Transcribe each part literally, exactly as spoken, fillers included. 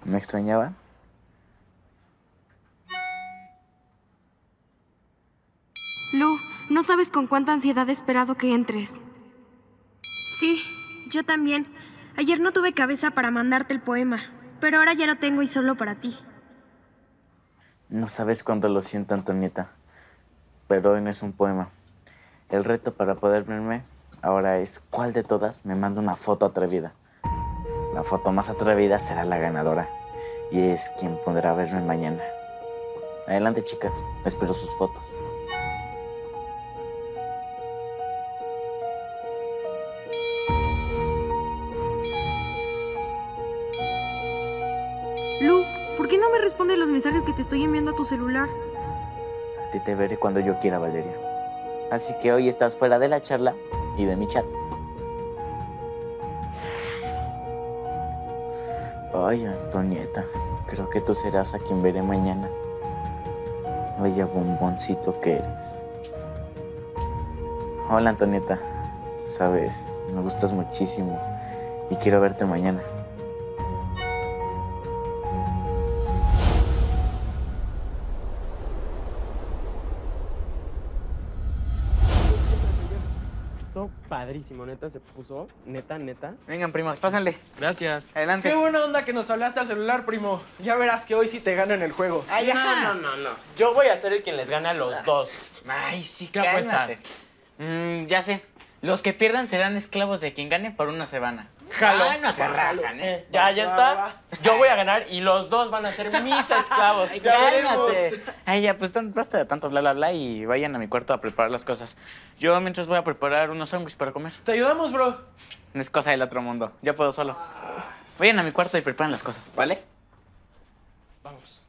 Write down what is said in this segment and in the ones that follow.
¿Me extrañaba? Lu, no sabes con cuánta ansiedad he esperado que entres. Sí, yo también. Ayer no tuve cabeza para mandarte el poema, pero ahora ya lo tengo y solo para ti. No sabes cuánto lo siento, Antonieta. Pero hoy no es un poema. El reto para poder verme ahora es ¿cuál de todas me manda una foto atrevida? La foto más atrevida será la ganadora y es quien podrá verme mañana. Adelante, chicas. Espero sus fotos. Lu, ¿por qué no me respondes los mensajes que te estoy enviando a tu celular? A ti te veré cuando yo quiera, Valeria. Así que hoy estás fuera de la charla y de mi chat. Ay, Antonieta, creo que tú serás a quien veré mañana. Vaya bomboncito que eres. Hola, Antonieta. Sabes, me gustas muchísimo y quiero verte mañana. Padrísimo, neta, se puso, neta, neta. Vengan, primos, pásenle. Gracias. Adelante. Qué buena onda que nos hablaste al celular, primo. Ya verás que hoy sí te gano en el juego. Ay, No, no, no, no. Yo voy a ser el quien les gane a los dos. Ay, sí, ¿Qué cálmate. apuestas? Mm, ya sé. Los que pierdan serán esclavos de quien gane por una semana. Jalo. Ay, no se rajan, ¿eh? Ya, ya Va, está. va. Yo voy a ganar y los dos van a ser mis esclavos. Ay, Ya veremos. veremos. Ay, ya, pues tan- basta de tanto bla, bla, bla y vayan a mi cuarto a preparar las cosas. Yo mientras voy a preparar unos sándwiches para comer. Te ayudamos, bro. No es cosa del otro mundo. Yo puedo solo. Vayan a mi cuarto y preparen las cosas, ¿vale? Vamos.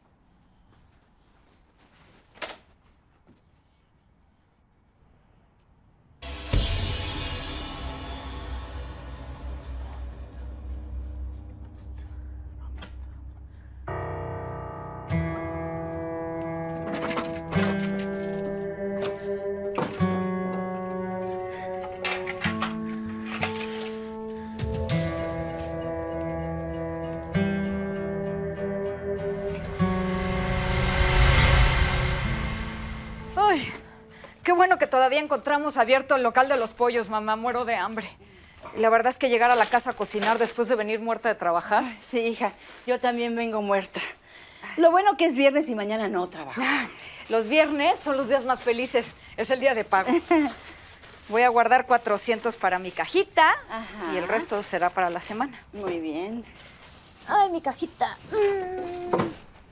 Ay, qué bueno que todavía encontramos abierto el local de los pollos, mamá. Muero de hambre. Y la verdad es que llegar a la casa a cocinar después de venir muerta de trabajar. Ay, sí, hija, yo también vengo muerta. Lo bueno que es viernes y mañana no trabajo. Los viernes son los días más felices. Es el día de pago. Voy a guardar cuatrocientos para mi cajita. Ajá. Y el resto será para la semana. Muy bien. Ay, mi cajita. Mm.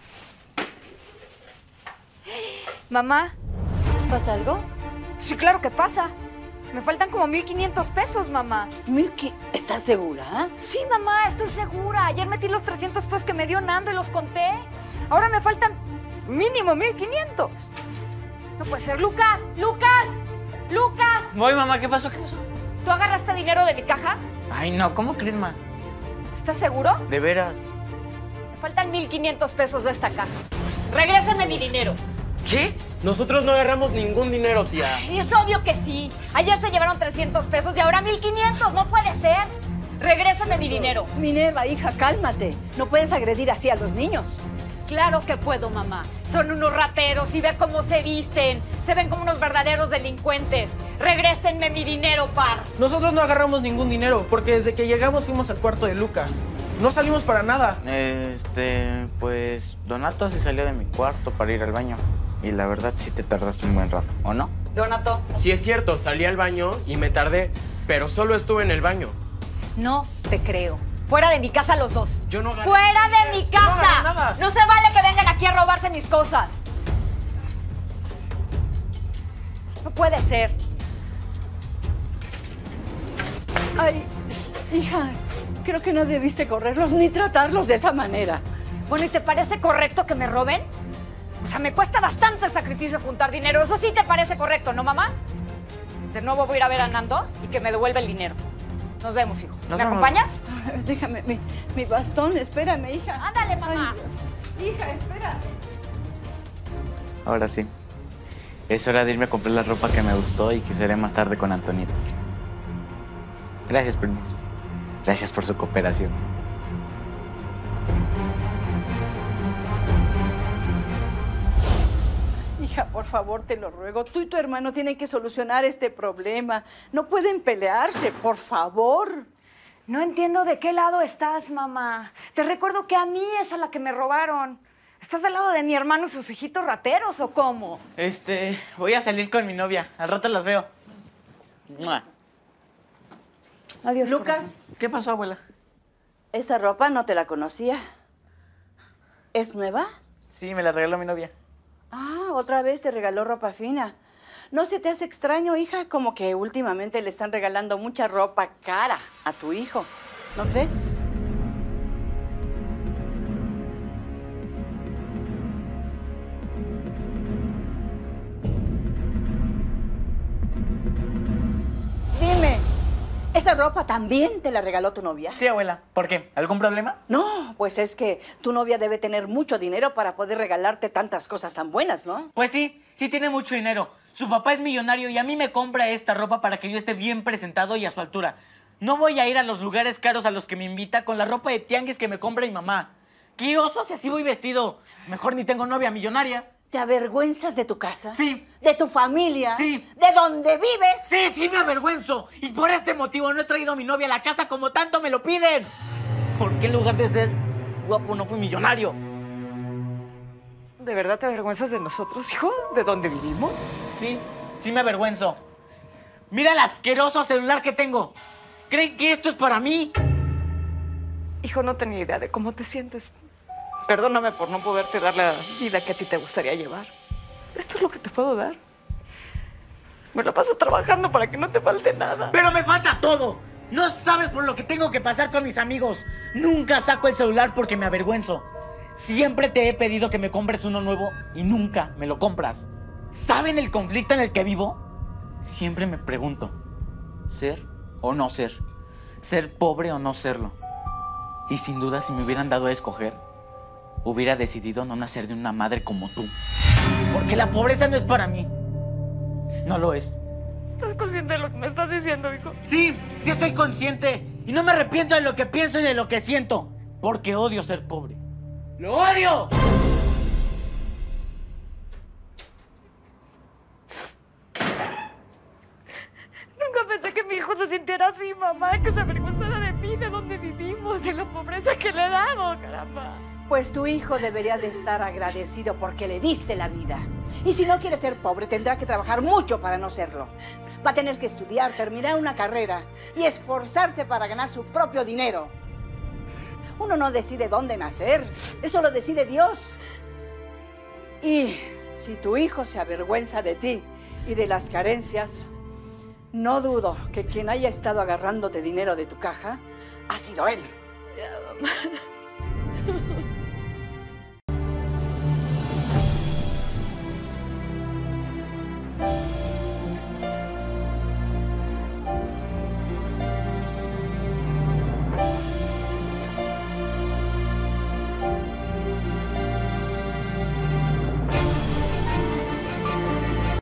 Mamá. ¿Pasa algo? Sí, claro que pasa. Me faltan como mil quinientos pesos, mamá. Milky, ¿estás segura? Sí, mamá, estoy segura. Ayer metí los trescientos pesos que me dio Nando y los conté. Ahora me faltan mínimo mil quinientos. No puede ser. ¡Lucas! ¡Lucas! ¡Lucas! Voy, mamá, ¿qué pasó? ¿Qué pasó? ¿Tú agarraste dinero de mi caja? Ay, no, ¿cómo crees, ma? ¿Estás seguro? De veras. Me faltan mil quinientos pesos de esta caja. Regrésame mi dinero. ¿Qué? Nosotros no agarramos ningún dinero, tía. Y es obvio que sí. Ayer se llevaron trescientos pesos y ahora mil quinientos. No puede ser. Regrésame mi dinero. Minerva, hija, cálmate. No puedes agredir así a los niños. Claro que puedo, mamá. Son unos rateros y ve cómo se visten. Se ven como unos verdaderos delincuentes. Regrésenme mi dinero, par. Nosotros no agarramos ningún dinero porque desde que llegamos fuimos al cuarto de Lucas. No salimos para nada. Este, pues Donato se salió de mi cuarto para ir al baño. Y la verdad sí te tardaste un buen rato, ¿o no? Donato. Sí es cierto, salí al baño y me tardé, pero solo estuve en el baño. No te creo. Fuera de mi casa los dos. Yo no agarré ¡Fuera de mi No casa! agarré nada. No se vale que vengan aquí a robarse mis cosas. No puede ser. Ay, hija, creo que no debiste correrlos ni tratarlos de esa manera. Bueno, ¿y te parece correcto que me roben? O sea, me cuesta bastante sacrificio juntar dinero. Eso sí te parece correcto, ¿no, mamá? De nuevo voy a ir a ver a Nando y que me devuelva el dinero. Nos vemos, hijo. Nos ¿Me vemos. acompañas? Ay, déjame mi, mi bastón, espérame, hija. Ándale, mamá. Ay, hija, espérame. Ahora sí. Es hora de irme a comprar la ropa que me gustó y que seré más tarde con Antonito. Gracias, primos. Gracias por su cooperación. Hija, por favor, te lo ruego. Tú y tu hermano tienen que solucionar este problema. No pueden pelearse, por favor. No entiendo de qué lado estás, mamá. Te recuerdo que a mí es a la que me robaron. ¿Estás del lado de mi hermano y sus hijitos rateros o cómo? Este, voy a salir con mi novia. Al rato las veo. ¡Mua! Adiós, Lucas, corazón. ¿Qué pasó, abuela? esa ropa no te la conocía. ¿Es nueva? Sí, me la regaló mi novia. Ah, otra vez te regaló ropa fina. ¿No se te hace extraño, hija? Como que últimamente le están regalando mucha ropa cara a tu hijo. ¿No crees? Dime, ¿esa ropa también te la regaló tu novia? Sí, abuela. ¿Por qué? ¿Algún problema? No, pues es que tu novia debe tener mucho dinero para poder regalarte tantas cosas tan buenas, ¿no? Pues sí, sí tiene mucho dinero. Su papá es millonario y a mí me compra esta ropa para que yo esté bien presentado y a su altura. No voy a ir a los lugares caros a los que me invita con la ropa de tianguis que me compra mi mamá. ¡Qué oso si así voy vestido! Mejor ni tengo novia millonaria. ¿Te avergüenzas de tu casa? Sí. ¿De tu familia? Sí. ¿De dónde vives? Sí, sí me avergüenzo. Y por este motivo no he traído a mi novia a la casa como tanto me lo piden. ¿Por qué en lugar de ser guapo no fui millonario? ¿De verdad te avergüenzas de nosotros, hijo? ¿De dónde vivimos? Sí, sí me avergüenzo. Mira el asqueroso celular que tengo. ¿Creen que esto es para mí? Hijo, no tenía idea de cómo te sientes. Perdóname por no poderte dar la vida que a ti te gustaría llevar. Esto es lo que te puedo dar. Me la paso trabajando para que no te falte nada. Pero me falta todo. No sabes por lo que tengo que pasar con mis amigos. Nunca saco el celular porque me avergüenzo. Siempre te he pedido que me compres uno nuevo y nunca me lo compras. ¿Saben el conflicto en el que vivo? Siempre me pregunto, ¿ser o no ser? ¿Ser pobre o no serlo? Y sin duda, si me hubieran dado a escoger, hubiera decidido no nacer de una madre como tú. Porque la pobreza no es para mí. No lo es. ¿Estás consciente de lo que me estás diciendo, hijo? Sí, sí estoy consciente. Y no me arrepiento de lo que pienso y de lo que siento. Porque odio ser pobre. ¡Lo odio! Nunca pensé que mi hijo se sintiera así, mamá. Que se avergonzara de mí, de dónde vivimos, de la pobreza que le he dado, caramba. Pues tu hijo debería de estar agradecido porque le diste la vida. Y si no quiere ser pobre, tendrá que trabajar mucho para no serlo. Va a tener que estudiar, terminar una carrera y esforzarse para ganar su propio dinero. Uno no decide dónde nacer, eso lo decide Dios. Y si tu hijo se avergüenza de ti y de las carencias, no dudo que quien haya estado agarrándote dinero de tu caja ha sido él. Ya, mamá.